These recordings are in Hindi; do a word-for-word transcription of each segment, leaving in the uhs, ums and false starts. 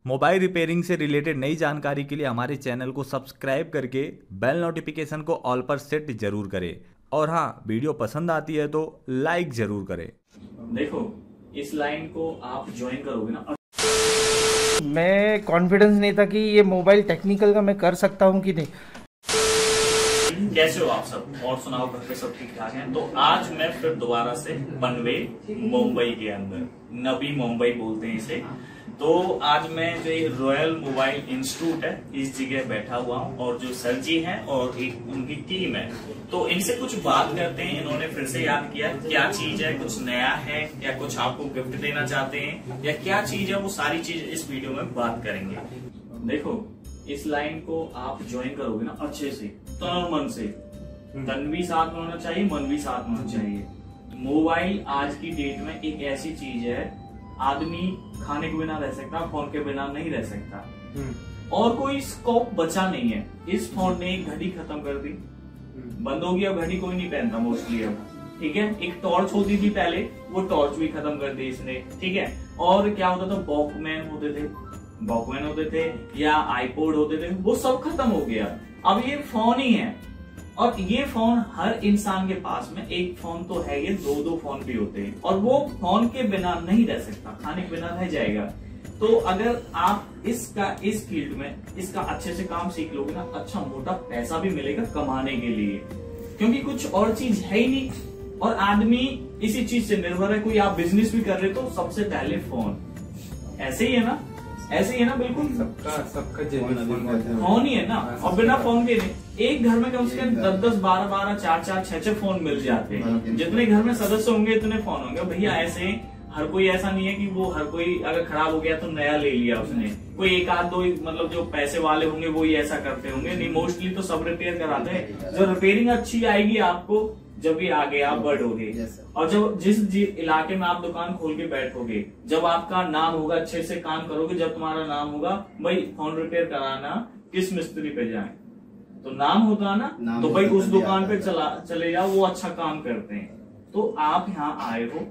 मोबाइल रिपेयरिंग से रिलेटेड नई जानकारी के लिए हमारे चैनल को सब्सक्राइब करके बेल नोटिफिकेशन को ऑल पर सेट जरूर करें। और हाँ, वीडियो पसंद आती है तो लाइक जरूर करें। देखो, इस लाइन को आप ज्वाइन करोगे ना। मैं कॉन्फिडेंस नहीं था कि ये मोबाइल टेक्निकल का मैं कर सकता हूँ कि नहीं। कैसे हो आप सब? और सुनाओ, घर पे सब ठीक ठाक हैं? तो आज मैं फिर दोबारा से बनवे मुंबई के अंदर, नवी मुंबई बोलते हैं इसे। तो आज मैं जो रॉयल मोबाइल इंस्टीट्यूट है इस जगह बैठा हुआ हूँ और जो सर जी हैं और एक उनकी टीम है, तो इनसे कुछ बात करते हैं। इन्होंने फिर से याद किया क्या चीज है, कुछ नया है या कुछ आपको गिफ्ट देना चाहते हैं या क्या चीज है, वो सारी चीज इस वीडियो में बात करेंगे। देखो, इस लाइन को आप ज्वाइन करोगे ना अच्छे से, तन मन से। तन भी साथ में होना चाहिए, मन भी साथ में होना चाहिए। मोबाइल आज की डेट में एक ऐसी चीज है, आदमी खाने के बिना रह सकता, फोन के बिना नहीं रह सकता और कोई स्कोप बचा नहीं है। इस फोन ने एक घड़ी खत्म कर दी, बंद हो गया। घड़ी कोई नहीं पहनता मोस्टली अब, ठीक है। एक टॉर्च होती थी पहले, वो टॉर्च भी खत्म कर दी इसने, ठीक है। और क्या होता था, वॉकमैन होते थे वॉकमैन होते थे या आईपॉड होते थे, वो सब खत्म हो गया। अब ये फोन ही है और ये फोन हर इंसान के पास में एक फोन तो है, ये दो दो फोन भी होते हैं और वो फोन के बिना नहीं रह सकता, खाने के बिना रह जाएगा। तो अगर आप इसका इस फील्ड में इसका अच्छे से काम सीख लोगे ना, अच्छा मोटा पैसा भी मिलेगा कमाने के लिए, क्योंकि कुछ और चीज है ही नहीं और आदमी इसी चीज से निर्भर है। कोई आप बिजनेस भी कर रहे तो सबसे पहले फोन, ऐसे ही है ना, ऐसे ही है ना, बिल्कुल सबका सबका फोन ही है ना। और बिना फोन के नहीं, एक घर में कम से कम दस दस बारह बारह चार चार छह छह फोन मिल जाते हैं। जितने घर में सदस्य होंगे इतने फोन होंगे भैया। ऐसे हर कोई ऐसा नहीं है कि वो हर कोई अगर खराब हो गया तो नया ले लिया उसने। कोई एक आध दो मतलब जो पैसे वाले होंगे वो ही ऐसा करते होंगे, नहीं मोस्टली तो सब रिपेयर कराते हैं। जो रिपेयरिंग अच्छी आएगी आपको जब भी आगे आप बढ़ोगे और जब जिस इलाके में आप दुकान खोल के बैठोगे, जब आपका नाम होगा, अच्छे से काम करोगे, जब तुम्हारा नाम होगा भाई फोन रिपेयर कराना किस मिस्त्री पे जाए, तो नाम होता ना, तो भाई उस दुकान पे चला चले जाओ, वो अच्छा काम करते हैं। तो आप यहाँ आए हो,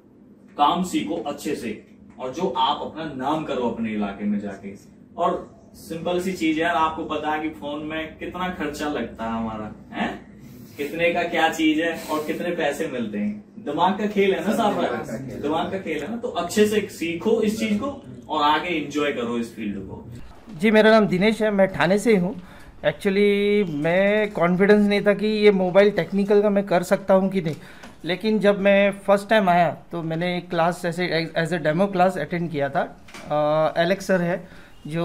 काम सीखो अच्छे से और जो आप अपना नाम करो अपने इलाके में जाके। और सिंपल सी चीज है, आपको पता है कि फोन में कितना खर्चा लगता है हमारा, है कितने का क्या चीज है और कितने पैसे मिलते हैं। दिमाग का खेल है ना साहब, दिमाग का खेल है ना। तो अच्छे से सीखो इस चीज को और आगे एंजॉय करो इस फील्ड को। जी, मेरा नाम दिनेश है, मैं ठाणे से ही हूँ। एक्चुअली मैं कॉन्फिडेंस नहीं था कि ये मोबाइल टेक्निकल का मैं कर सकता हूँ कि नहीं। लेकिन जब मैं फर्स्ट टाइम आया तो मैंने एक क्लास ऐसे as a demo class attend किया था। एलेक्स सर है जो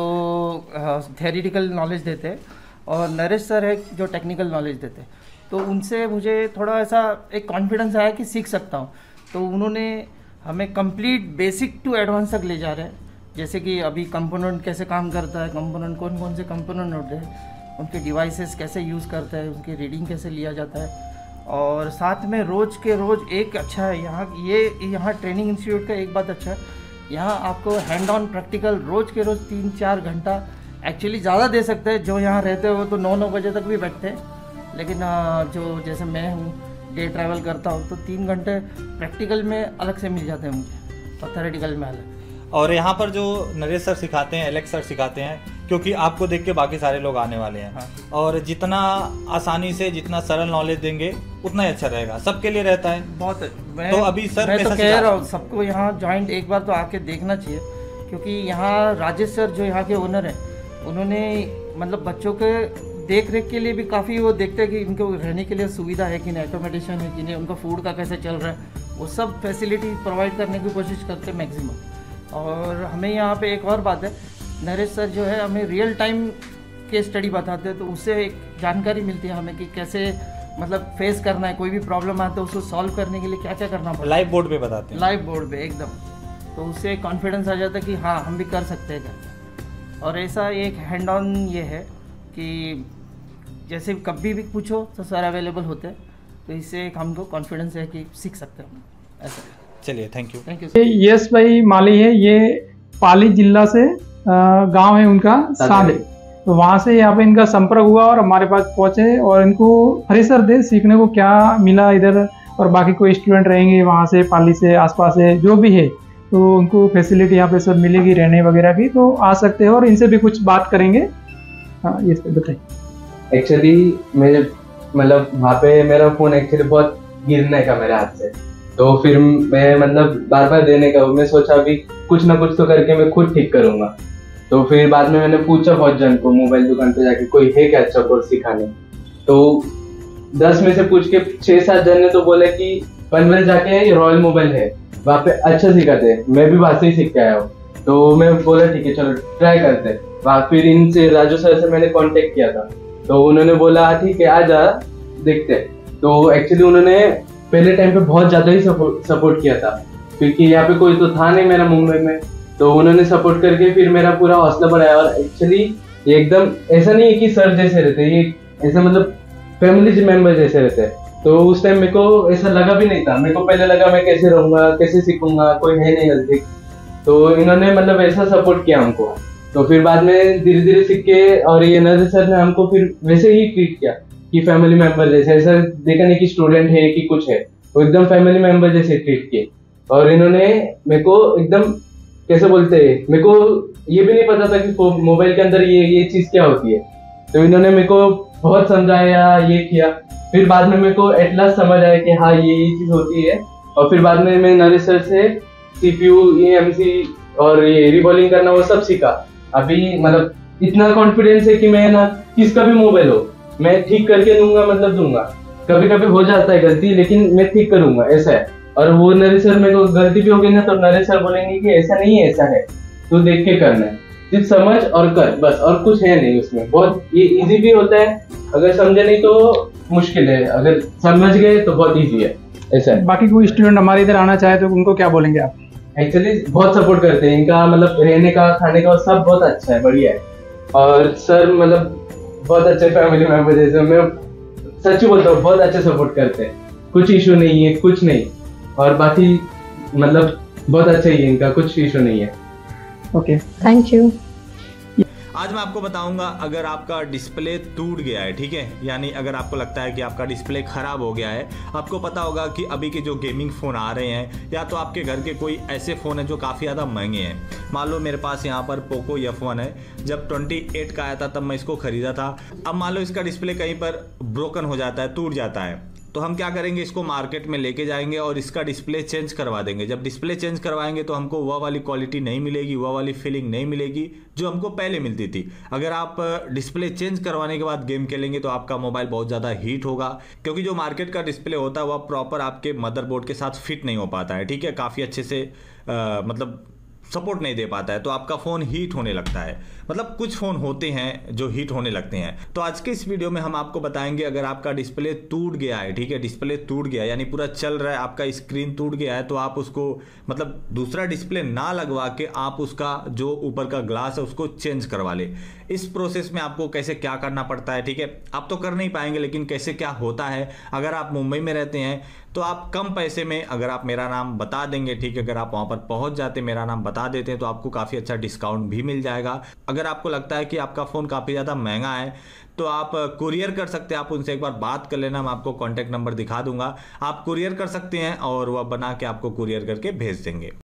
थ्योरेटिकल नॉलेज देते हैं और नरेश सर है जो टेक्निकल नॉलेज देते हैं। तो उनसे मुझे थोड़ा ऐसा एक कॉन्फिडेंस आया कि सीख सकता हूँ। तो उन्होंने हमें कंप्लीट बेसिक टू एडवांस तक ले जा रहे हैं, जैसे कि अभी कंपोनेंट कैसे काम करता है, कंपोनेंट कौन कौन से कंपोनेंट होते हैं, उनके डिवाइसेस कैसे यूज़ करते हैं, उनकी रीडिंग कैसे लिया जाता है। और साथ में रोज़ के रोज़ एक अच्छा है यहाँ ये यहाँ ट्रेनिंग इंस्टीट्यूट का एक बात अच्छा है, यहाँ आपको हैंड ऑन प्रैक्टिकल रोज़ के रोज़ तीन चार घंटा एक्चुअली ज़्यादा दे सकते हैं। जो यहाँ रहते हैं वो तो नौ नौ बजे तक भी बैठते हैं, लेकिन जो जैसे मैं हूँ डे ट्रैवल करता हूँ तो तीन घंटे प्रैक्टिकल में अलग से मिल जाते हैं मुझे और थ्योरेटिकल में अलग। और यहाँ पर जो नरेश सर सिखाते हैं, एलेक्स सर सिखाते हैं, क्योंकि आपको देख के बाकी सारे लोग आने वाले हैं। हाँ। और जितना आसानी से जितना सरल नॉलेज देंगे उतना ही अच्छा रहेगा, सबके लिए रहता है बहुत। मैं, तो अभी सर मैं तो कह रहा हूँ सबको यहाँ ज्वाइंट एक बार तो आके देखना चाहिए, क्योंकि यहाँ राजेश सर जो यहाँ के ओनर हैं उन्होंने मतलब बच्चों के देख रेख के लिए भी काफ़ी वो देखते हैं कि इनको रहने के लिए सुविधा है कि नहीं, एकोमोडेशन है कि नहीं, उनका फूड का कैसे चल रहा है, वो सब फैसिलिटी प्रोवाइड करने की कोशिश करते हैं मैक्सिमम। और हमें यहाँ पे एक और बात है, नरेश सर जो है हमें रियल टाइम के स्टडी बताते हैं, तो उससे एक जानकारी मिलती है हमें कि कैसे मतलब फेस करना है, कोई भी प्रॉब्लम आता है उसको सॉल्व करने के लिए क्या क्या करना पड़ता है। लाइव बोर्ड पे बताते हैं, लाइव बोर्ड पे एकदम। तो उससे कॉन्फिडेंस आ जाता है कि हाँ हम भी कर सकते हैं। और ऐसा एक हैंड ऑन ये है कि जैसे कभी भी पूछो तो सर अवेलेबल होते हैं, तो इससे एक हमको कॉन्फिडेंस है कि सीख सकते हैं ऐसा। चलिए, thank you thank you. Yes भाई माली है, ये पाली जिला से गांव है उनका सादे, तो वहाँ से यहाँ पे इनका संपर्क हुआ और हमारे पास पहुँचे और इनको फ्रेशर दे सीखने को क्या मिला इधर, और बाकी कोई स्टूडेंट रहेंगे वहाँ से पाली से आसपास से जो भी है तो उनको फैसिलिटी यहाँ पे सब मिलेगी रहने वगैरह की, तो आ सकते हैं और इनसे भी कुछ बात करेंगे। हाँ, ये बताइए। एक्चुअली मेरे मतलब वहाँ पे मेरा फ़ोन एक्चुअली बहुत गिरने का मेरे हाथ से, तो फिर मैं मतलब बार बार देने का मैं सोचा अभी कुछ ना कुछ तो करके मैं खुद ठीक करूँगा। तो फिर बाद में मैंने पूछा बहुत जन को मोबाइल दुकान पे जाके कोई है क्या अच्छा कोर्स सिखाने, तो दस में से पूछ के छः सात जन ने तो बोले कि पनवेल जाके रॉयल मोबाइल है, वहाँ पे अच्छा सिखाते हैं। मैं भी वहाँ से ही सीख के आया हूँ, तो मैं बोला ठीक है चलो ट्राई करते हैं। वहाँ फिर इनसे राजू सर से मैंने कांटेक्ट किया था, तो उन्होंने बोला ठीक है आ जा देखते। तो एक्चुअली उन्होंने पहले टाइम पे बहुत ज़्यादा ही सपोर्ट सपोर्ट किया था, क्योंकि यहाँ पे कोई तो था नहीं मेरा मुंबई में, तो उन्होंने सपोर्ट करके फिर मेरा पूरा हौसला बढ़ाया। और एक्चुअली ये एकदम ऐसा नहीं है कि सर जैसे रहते, ये ऐसा मतलब फैमिली मेंबर जैसे रहते हैं। तो उस टाइम मेरे को ऐसा लगा भी नहीं था, मेरे को पहले लगा मैं कैसे रहूँगा कैसे सीखूंगा, कोई है नहीं नजदीक, तो इन्होंने मतलब ऐसा सपोर्ट किया हमको। तो फिर बाद में धीरे धीरे सीख के, और ये नजर सर ने हमको फिर वैसे ही ट्रीट किया कि फैमिली मेंबर जैसे, ऐसा देखा नहीं कि स्टूडेंट है कि कुछ है, वो एकदम फैमिली मेंबर जैसे ट्रीट किए। और इन्होंने मेरे को एकदम कैसे बोलते हैं, मेरे को ये भी नहीं पता था कि मोबाइल के अंदर ये ये चीज़ क्या होती है, तो इन्होंने मेरे को बहुत समझाया ये किया। फिर बाद में मेरे को एट लास्ट समझ आया कि हाँ ये ये चीज़ होती है। और फिर बाद में मैं नरेश सर से सीपीयू ईएमसी और ये रिबॉलिंग करना वो सब सीखा। अभी मतलब इतना कॉन्फिडेंस है कि मैं ना किसका भी मोबाइल हो मैं ठीक करके दूंगा, मतलब दूंगा। कभी कभी हो जाता है गलती, लेकिन मैं ठीक करूंगा, ऐसा है। और वो नरेश सर मेरे को गलती भी होगी ना तो नरेश सर बोलेंगे कि ऐसा नहीं है ऐसा है, तो देख के करना है, सिर्फ समझ और कर बस, और कुछ है नहीं उसमें। बहुत ये इजी भी होता है, अगर समझे नहीं तो मुश्किल है, अगर समझ गए तो बहुत इजी है, ऐसा है। बाकी कोई स्टूडेंट हमारे इधर आना चाहे तो उनको क्या बोलेंगे आप? एक्चुअली बहुत सपोर्ट करते हैं, इनका मतलब रहने का खाने का सब बहुत अच्छा है, बढ़िया है। और सर मतलब बहुत अच्छे फैमिली मेंबर जैसे, मैं सच बोलता हूँ बहुत अच्छा सपोर्ट करते हैं, कुछ इशू नहीं है, कुछ नहीं। और बाकी मतलब बहुत अच्छा ही है, इनका कुछ इशू नहीं है। Okay, thank you. आज मैं आपको बताऊंगा अगर आपका डिस्प्ले टूट गया है, ठीक है, यानी अगर आपको लगता है कि आपका डिस्प्ले खराब हो गया है। आपको पता होगा कि अभी के जो गेमिंग फ़ोन आ रहे हैं, या तो आपके घर के कोई ऐसे फ़ोन है जो काफ़ी ज़्यादा महंगे हैं। मान लो मेरे पास यहाँ पर पोको एफ वन है, जब अट्ठाईस का आया था तब मैं इसको ख़रीदा था। अब मान लो इसका डिस्प्ले कहीं पर ब्रोकन हो जाता है, टूट जाता है, तो हम क्या करेंगे, इसको मार्केट में लेके जाएंगे और इसका डिस्प्ले चेंज करवा देंगे। जब डिस्प्ले चेंज करवाएंगे तो हमको वह वाली क्वालिटी नहीं मिलेगी, वह वाली फीलिंग नहीं मिलेगी जो हमको पहले मिलती थी। अगर आप डिस्प्ले चेंज करवाने के बाद गेम खेलेंगे तो आपका मोबाइल बहुत ज़्यादा हीट होगा, क्योंकि जो मार्केट का डिस्प्ले होता है वह प्रॉपर आपके मदरबोर्ड के साथ फिट नहीं हो पाता है, ठीक है, काफ़ी अच्छे से आ, मतलब सपोर्ट नहीं दे पाता है, तो आपका फ़ोन हीट होने लगता है। मतलब कुछ फ़ोन होते हैं जो हीट होने लगते हैं। तो आज के इस वीडियो में हम आपको बताएंगे अगर आपका डिस्प्ले टूट गया है, ठीक है, डिस्प्ले टूट गया यानी पूरा चल रहा है, आपका स्क्रीन टूट गया है, तो आप उसको मतलब दूसरा डिस्प्ले ना लगवा के आप उसका जो ऊपर का ग्लास है उसको चेंज करवा ले। इस प्रोसेस में आपको कैसे क्या करना पड़ता है, ठीक है, आप तो कर नहीं पाएंगे, लेकिन कैसे क्या होता है। अगर आप मुंबई में रहते हैं तो आप कम पैसे में अगर आप मेरा नाम बता देंगे, ठीक है, अगर आप वहाँ पर पहुँच जाते मेरा नाम बता देते हैं तो आपको काफ़ी अच्छा डिस्काउंट भी मिल जाएगा। अगर आपको लगता है कि आपका फ़ोन काफ़ी ज़्यादा महंगा है तो आप कुरियर कर सकते हैं, आप उनसे एक बार बात कर लेना, मैं आपको कॉन्टैक्ट नंबर दिखा दूंगा, आप कुरियर कर सकते हैं और वह बना के आपको कुरियर करके भेज देंगे।